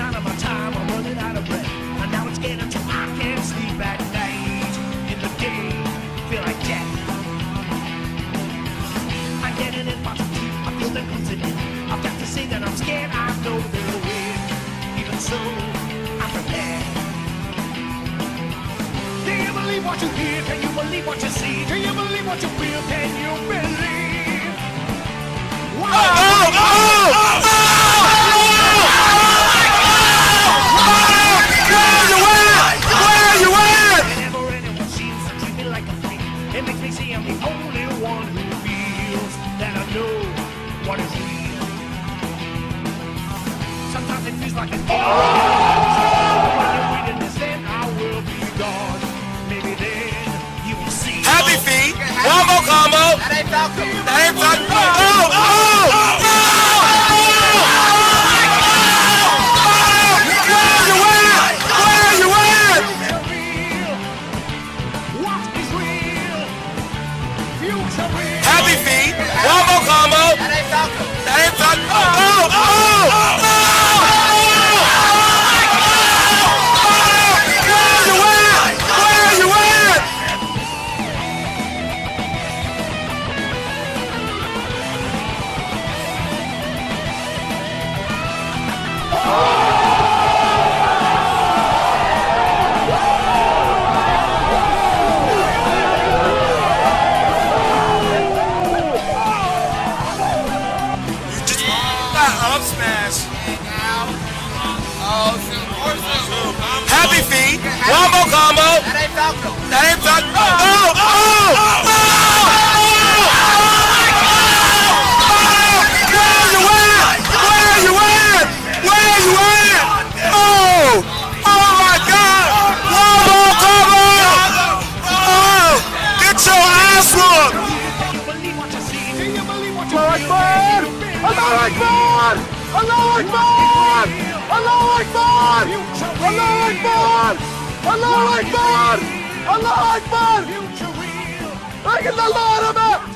out of my time, I'm running out of breath. And now it's getting too I can't sleep at night. In the day, feel like death. I'm getting in parts of deep, I feel them closing in. I've got to say that I'm scared, I know they'll win. Even so, I'm prepared. Do you believe what you hear? Can you believe what you see? Do you believe what you feel? Can you believe? Whenever anyone seems to treat me like a freak, it makes me see I'm the only one who feels that I know what is real. Sometimes it feels like it's all. When you're reading this, then I will be gone. Maybe then you will see. Happy feet. One more combo. That ain't Falco. That ain't Falco. Happy feet. One more combo. That ain't Falco. That ain't Falco. Up smash. Happy feet. One more combo. That ain't Falco. That ain't Falco. Where you at? Oh my God. One more combo. Oh, get your ass whooped. Allah Akbar! Allah Akbar! Allah Akbar! Allah Akbar! Allah Akbar! Allah Akbar! Allah Akbar! لكن الله ربح!